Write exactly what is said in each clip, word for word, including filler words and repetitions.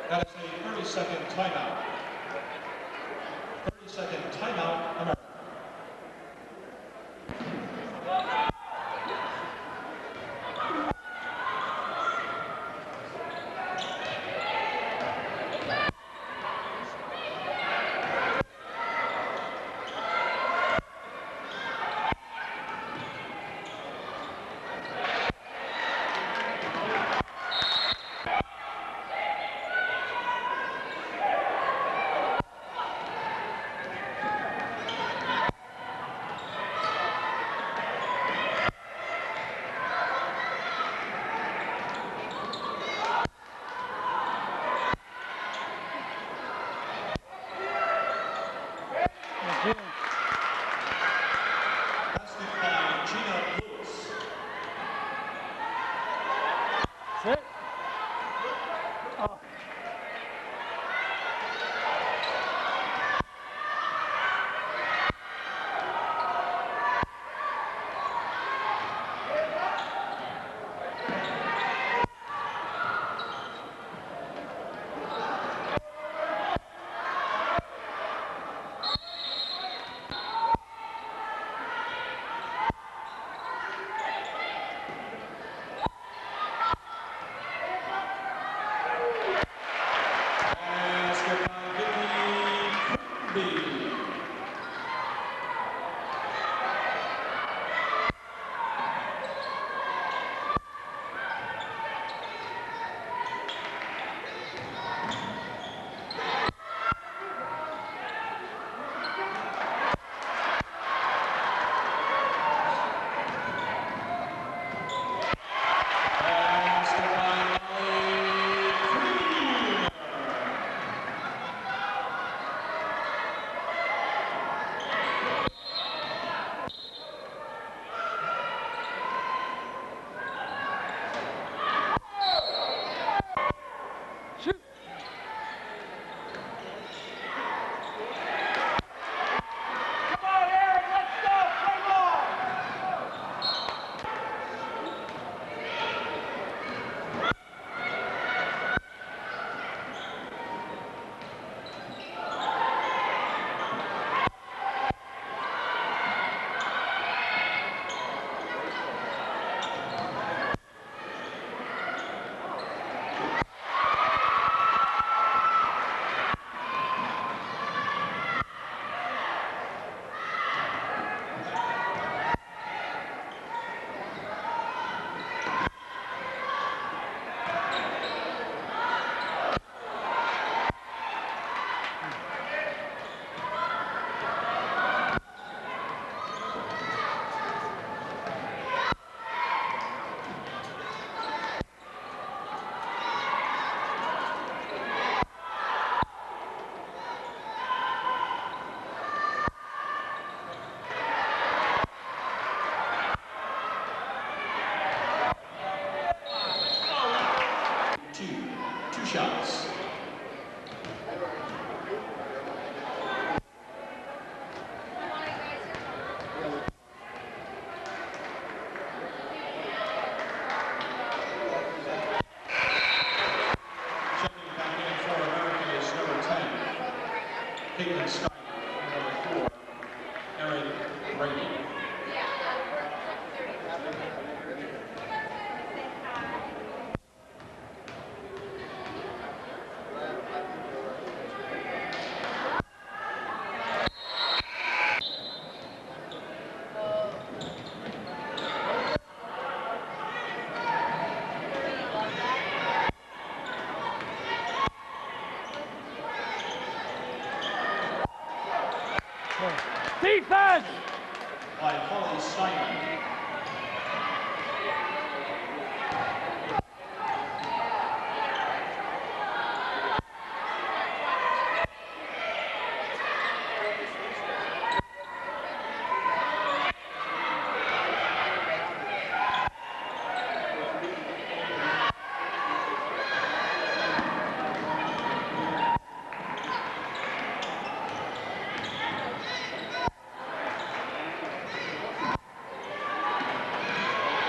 That is a thirty second timeout. thirty second timeout, America. Shots. Checking back in for America is number ten, Caitlin Scott, number four, Erin Brady. Defense! By Holly Steinman.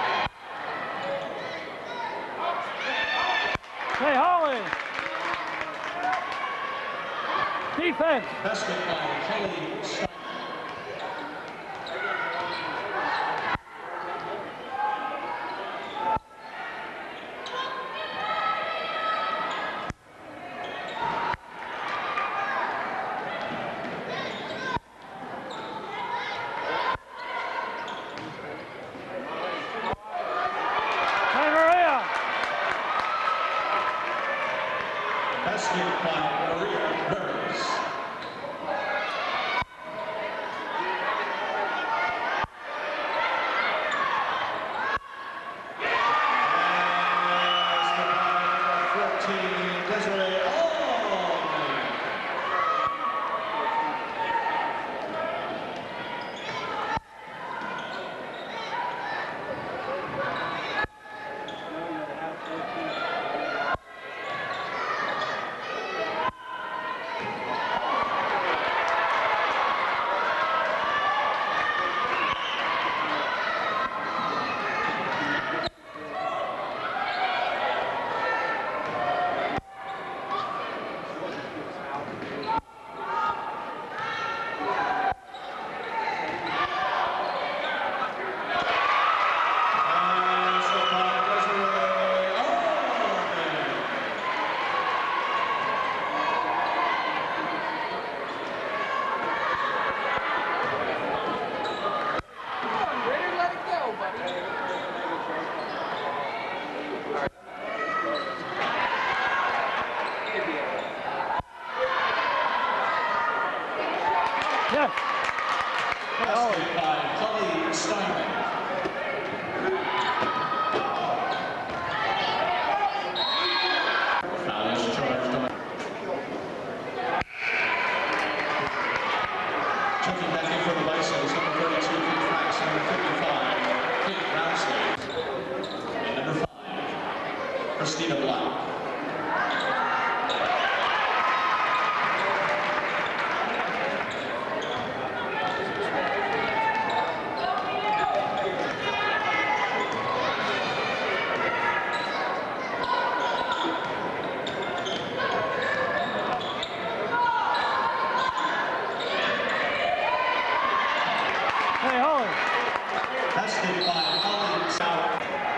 Hey, Holly! Defense. Basket by Kelly Steiner. Basket by Maria Burns. fourteen, Desiree Allman. Yes. Basket by Kelly Steiner. Foul is charged on. Checking back in for the Bison is number thirty-two, Kate Franks, number fifty-five, Kate Rounsley, and number five, Christina Black. Hey, Holly. Basket by Holly South.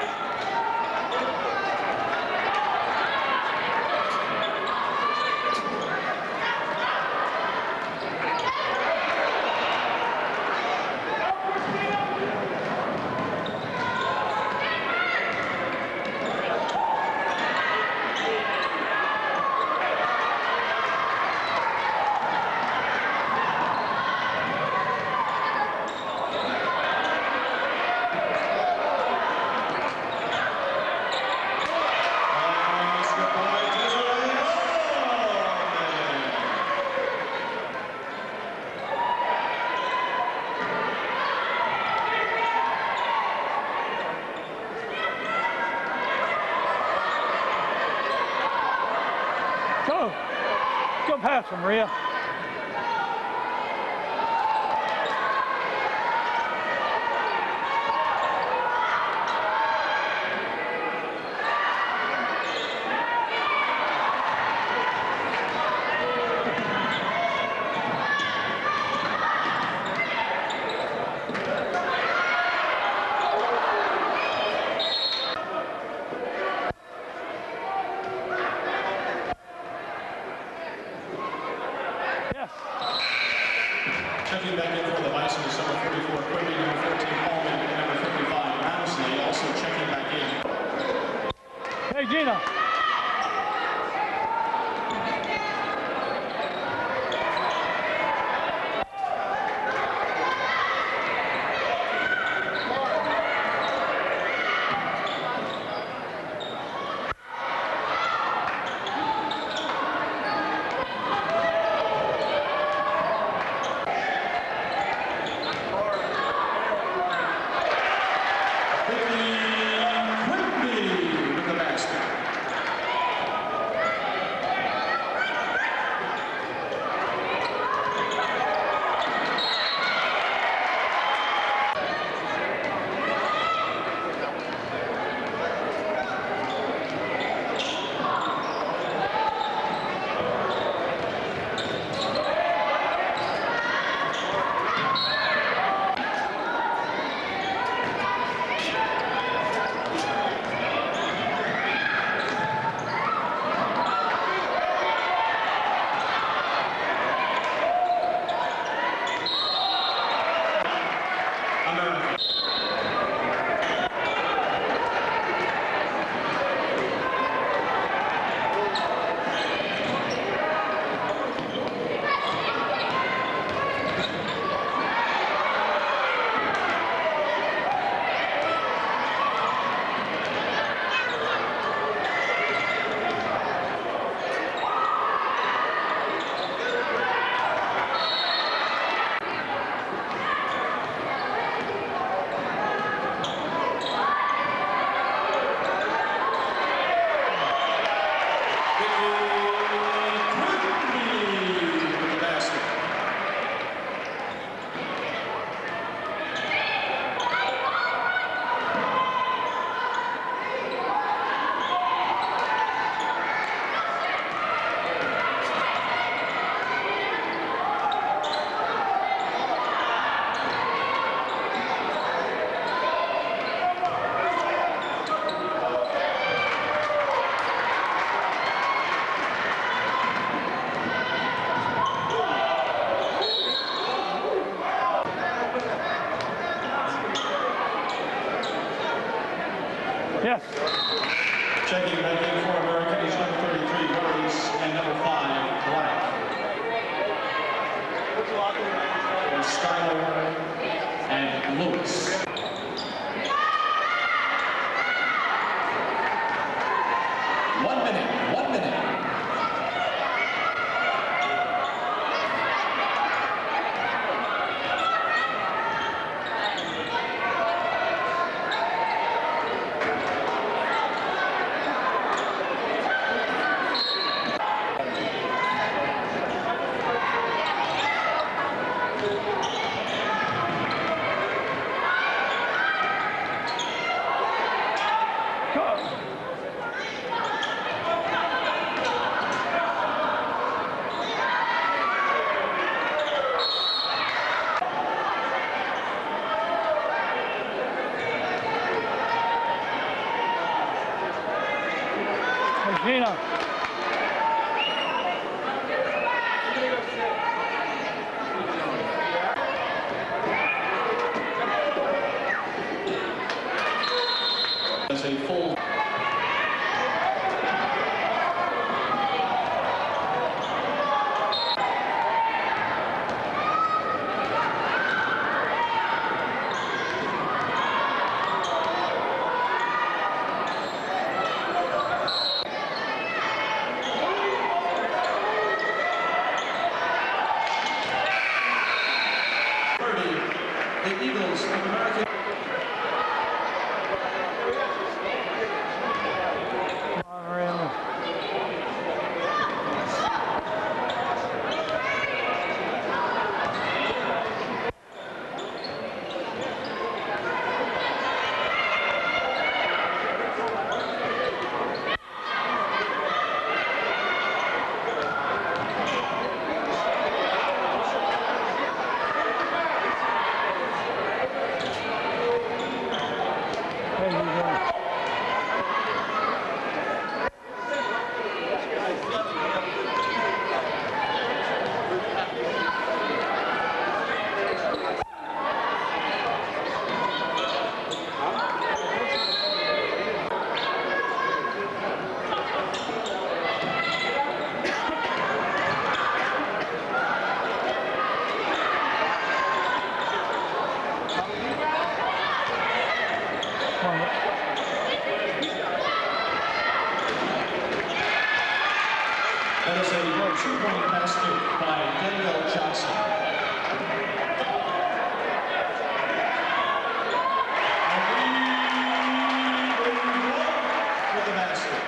Go. Go pass him, Maria. Checking back in for the Bison is number forty-four, Quimby, number fourteen, Allman, and number fifty-five, Rounsley. Also checking back in. Hey, Gina. Quimby with the basket. Yes. Checking back in for America is number thirty-three, Burries, and number five, Black. Styler and Lewis. One minute, one minute. Gina. As a full the Eagles of America. That is a two-point basket by Danielle Johnson. And we with the basket.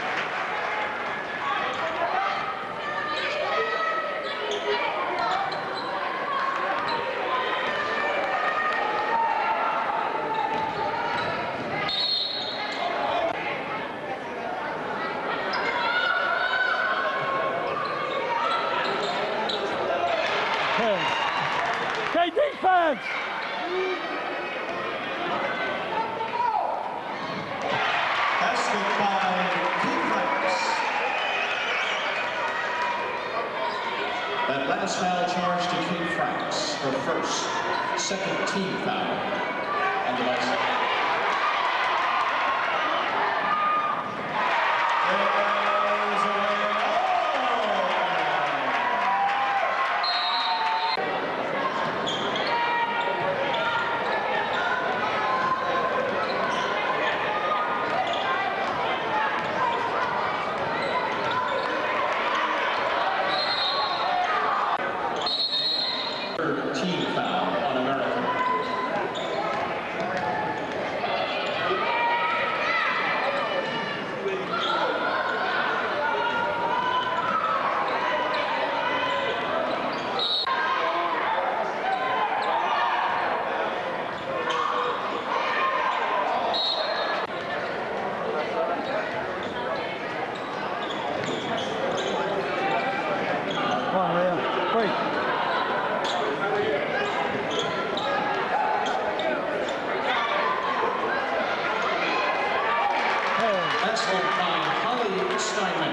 Okay, defense! Basket by Keith Franks. That last foul charge to Keith Franks, her first, second team foul on the last. Team foul on America. Come on, Rhea. Wait. Excellent by Holly Steinman.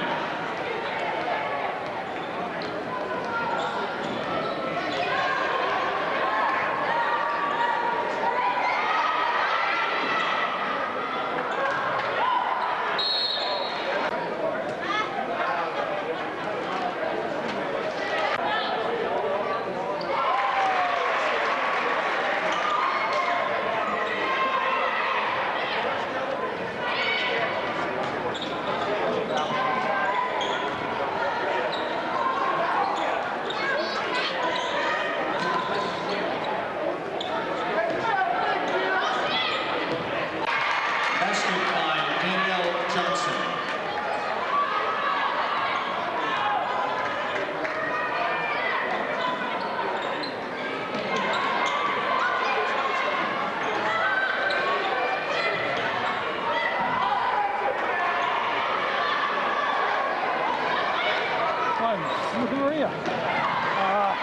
Look at Maria. Uh,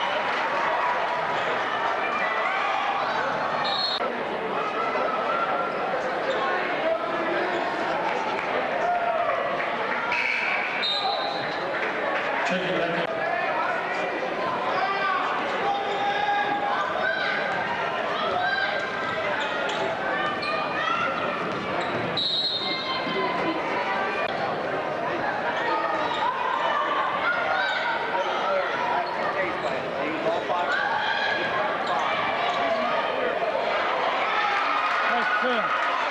Checking back in. nice film.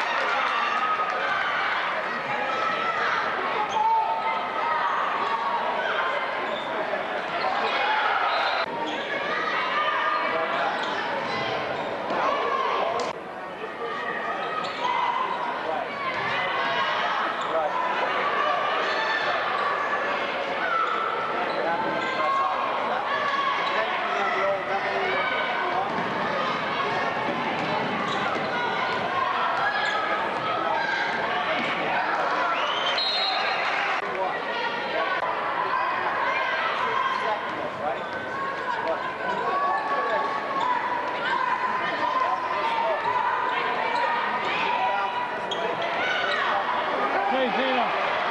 Hey, Gina.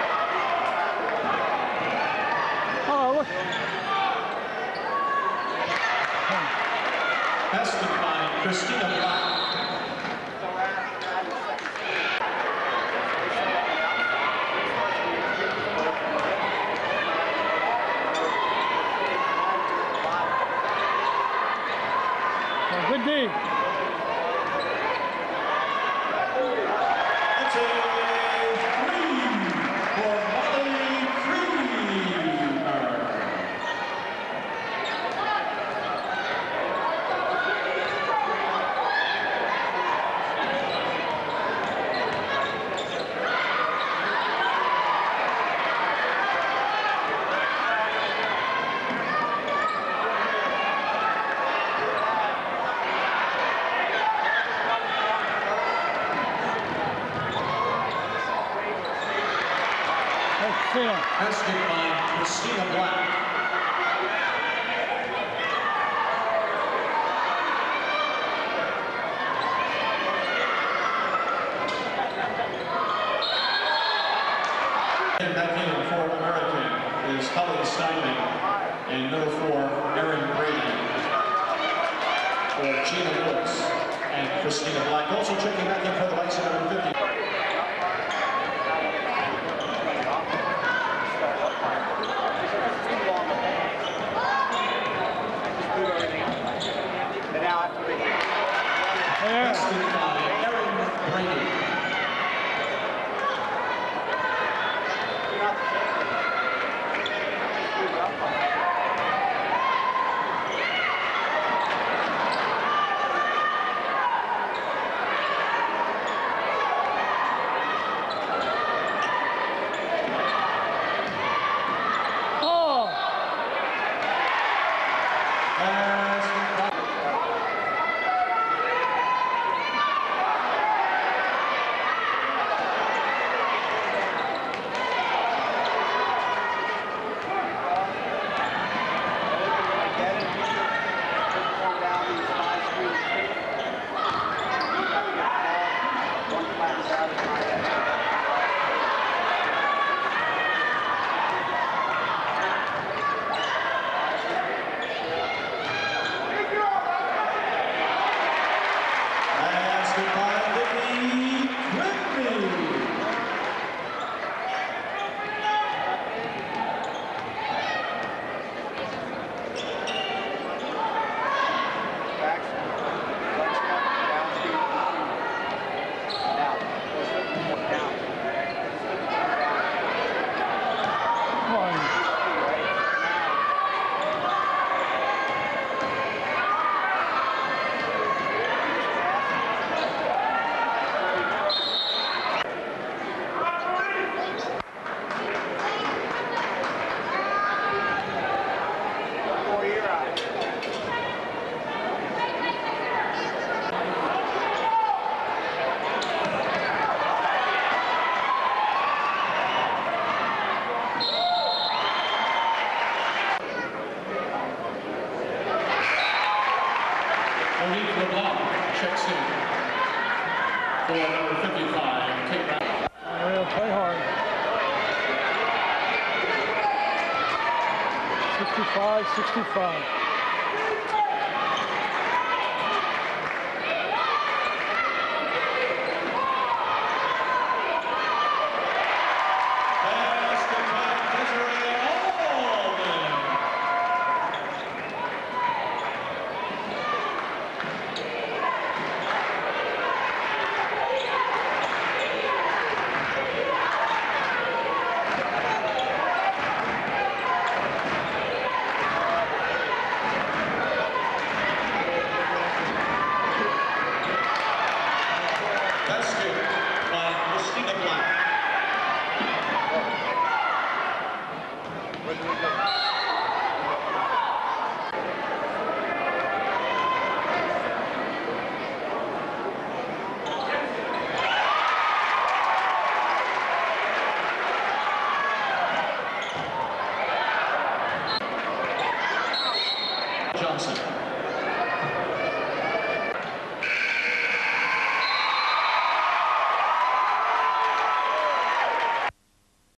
Oh, look. Tested by Christina Black. Oh, good D. It's a three for Molly Creamer. Nice film. Tested by Christina Black. And back in for American is Holly Steinman and number four, Erin Brady. For Gina Lewis and Christina Black. Also checking back in for the Bison number fifty. Yeah. Tested by Erin Brady. sixty-five sixty-five. Basket by Desiree Allman. Basket by Christina Black.